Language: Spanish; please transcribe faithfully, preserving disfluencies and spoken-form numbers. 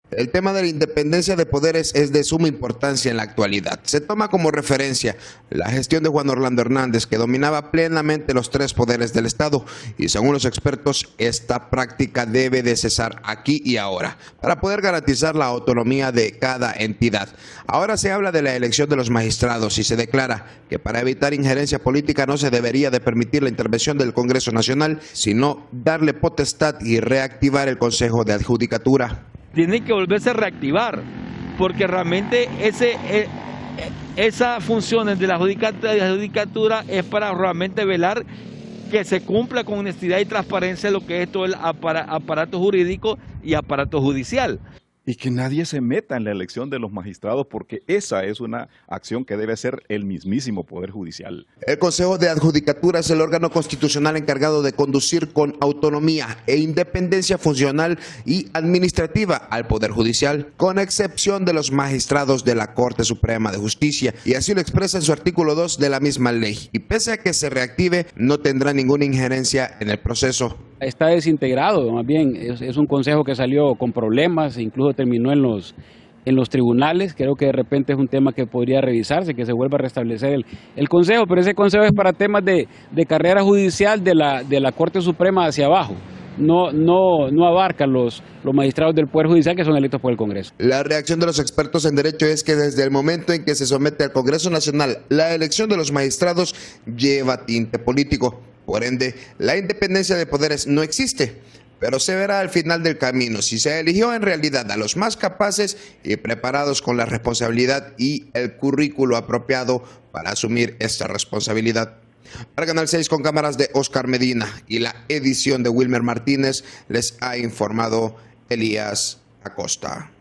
El tema de la independencia de poderes es de suma importancia en la actualidad. Se toma como referencia la gestión de Juan Orlando Hernández, que dominaba plenamente los tres poderes del Estado, y según los expertos, esta práctica debe de cesar aquí y ahora, para poder garantizar la autonomía de cada entidad. Ahora se habla de la elección de los magistrados y se declara que para evitar injerencia política no se debería de permitir la intervención del Congreso Nacional, sino darle potestad y reactivar el Consejo de Adjudicatura. Tiene que volverse a reactivar, porque realmente ese, eh, esas funciones de la judicatura es para realmente velar que se cumpla con honestidad y transparencia lo que es todo el aparato jurídico y aparato judicial. Y que nadie se meta en la elección de los magistrados, porque esa es una acción que debe hacer el mismísimo Poder Judicial. El Consejo de Adjudicatura es el órgano constitucional encargado de conducir con autonomía e independencia funcional y administrativa al Poder Judicial, con excepción de los magistrados de la Corte Suprema de Justicia, y así lo expresa en su artículo dos de la misma ley. Y pese a que se reactive, no tendrá ninguna injerencia en el proceso. Está desintegrado, más bien, es, es un consejo que salió con problemas, incluso terminó en los, en los tribunales. Creo que de repente es un tema que podría revisarse, que se vuelva a restablecer el, el consejo, pero ese consejo es para temas de, de carrera judicial de la, de la Corte Suprema hacia abajo. No, no, no abarca los, los magistrados del Poder Judicial que son electos por el Congreso. La reacción de los expertos en derecho es que desde el momento en que se somete al Congreso Nacional la elección de los magistrados lleva tinte político. Por ende, la independencia de poderes no existe, pero se verá al final del camino si se eligió en realidad a los más capaces y preparados con la responsabilidad y el currículo apropiado para asumir esta responsabilidad. Para Canal seis, con cámaras de Oscar Medina y la edición de Wilmer Martínez, les ha informado Elías Acosta.